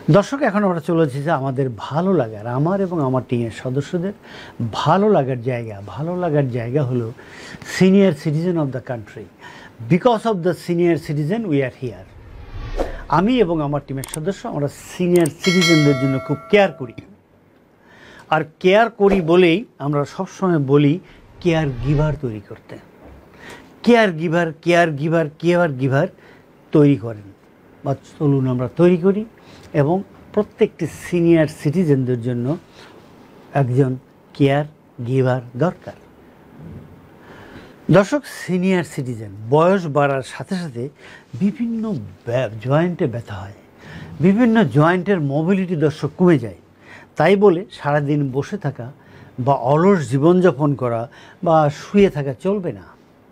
দর্শক, এখন আমরা চলেছি যে আমাদের ভালো লাগার, আমার এবং আমার টিমের সদস্যদের ভালো লাগার জায়গা হলো senior citizen of the country. Because of the senior citizen we are here. আমি এবং আমার টিমের সদস্য আমরা সিনিয়র সিটিজেনদের জন্য খুব কেয়ার করি, আর কেয়ার করি বলেই আমরা সবসময় বলি কেয়ার গিভার তৈরি করতে। কেয়ার গিভার তৈরি করেন বা চলুন আমরা তৈরি করি, এবং প্রত্যেকটি সিনিয়র সিটিজেনদের জন্য একজন কেয়ার গিভার দরকার। দর্শক, সিনিয়র সিটিজেন বয়স বাড়ার সাথে সাথে বিভিন্ন জয়েন্টে ব্যথা হয়, বিভিন্ন জয়েন্টের মোবিলিটি দর্শক কমে যায়। তাই বলে সারাদিন বসে থাকা বা অলস জীবনযাপন করা বা শুয়ে থাকা চলবে না।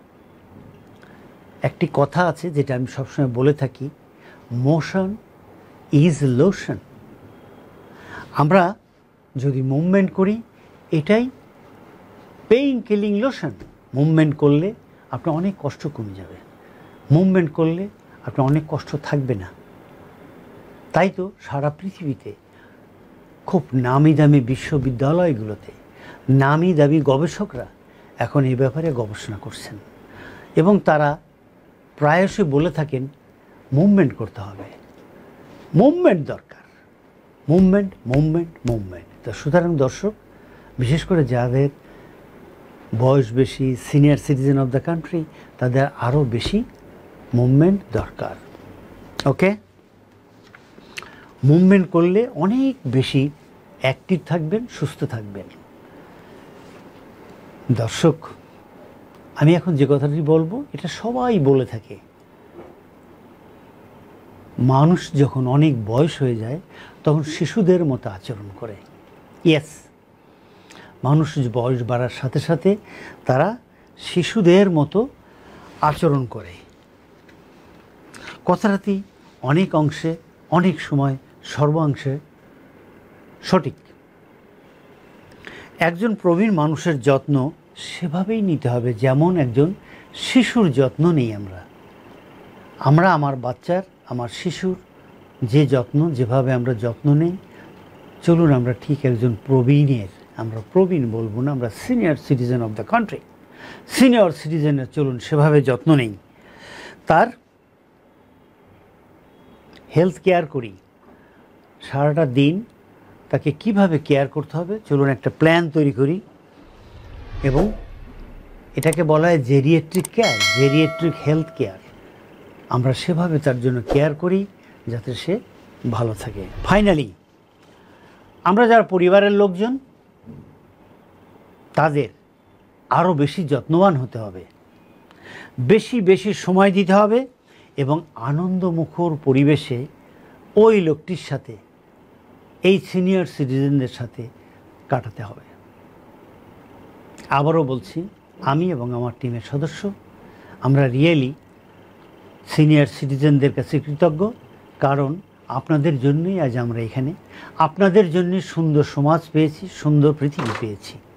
একটি কথা আছে যেটা আমি সবসময় বলে থাকি, মোশন ইজ লোশন। আমরা যদি মুভমেন্ট করি, এটাই পেইন কিলিং লোশন। মুভমেন্ট করলে আপনার অনেক কষ্ট কমে যাবে, মুভমেন্ট করলে আপনার অনেক কষ্ট থাকবে না। তাই তো সারা পৃথিবীতে খুব নামি দামি বিশ্ববিদ্যালয়গুলোতে নামি দামি গবেষকরা এখন এই ব্যাপারে গবেষণা করছেন, এবং তারা প্রায়শই বলে থাকেন মুভমেন্ট করতে হবে, মুভমেন্ট দরকার, মুভমেন্ট। তো সুতরাং দর্শক, বিশেষ করে যাদের বয়স বেশি, senior citizen of the country, তাদের আরও বেশি মুভমেন্ট দরকার। ওকে, মুভমেন্ট করলে অনেক বেশি অ্যাক্টিভ থাকবেন, সুস্থ থাকবেন। দর্শক, আমি এখন যে কথাটি বলবো এটা সবাই বলে থাকে, মানুষ যখন অনেক বয়স হয়ে যায় তখন শিশুদের মতো আচরণ করে। ইয়েস, মানুষ বয়স বাড়ার সাথে সাথে তারা শিশুদের মতো আচরণ করে। কথাটি অনেক অংশে, অনেক সময়, সর্বাংশে সঠিক। একজন প্রবীণ মানুষের যত্ন সেভাবেই নিতে হবে যেমন একজন শিশুর যত্ন নেই আমরা আমার বাচ্চার, আমার শিশুর যে যত্ন, যেভাবে আমরা যত্ন নেই, চলুন আমরা ঠিক একজন প্রবীণের, আমরা প্রবীণ বলবো না, আমরা senior citizen of the country, senior সিটিজেনের চলুন সেভাবে যত্ন নেই, তার হেলথ কেয়ার করি। সারাটা দিন তাকে কিভাবে কেয়ার করতে হবে চলুন একটা প্ল্যান তৈরি করি, এবং এটাকে বলা হয় geriatric care, geriatric health care. আমরা সেভাবে তার জন্য কেয়ার করি যাতে সে ভালো থাকে। ফাইনালি, আমরা যারা পরিবারের লোকজন, তাদের আরও বেশি যত্নবান হতে হবে, বেশি সময় দিতে হবে, এবং আনন্দমুখর পরিবেশে ওই লোকটির সাথে, এই সিনিয়র সিটিজেনদের সাথে কাটাতে হবে। আবারও বলছি, আমি এবং আমার টিমের সদস্য আমরা রিয়েলি সিনিয়র সিটিজেনদের কাছে কৃতজ্ঞ, কারণ আপনাদের জন্যই আজ আমরা এখানে, আপনাদের জন্যই সুন্দর সমাজ পেয়েছি, সুন্দর পৃথিবী পেয়েছি।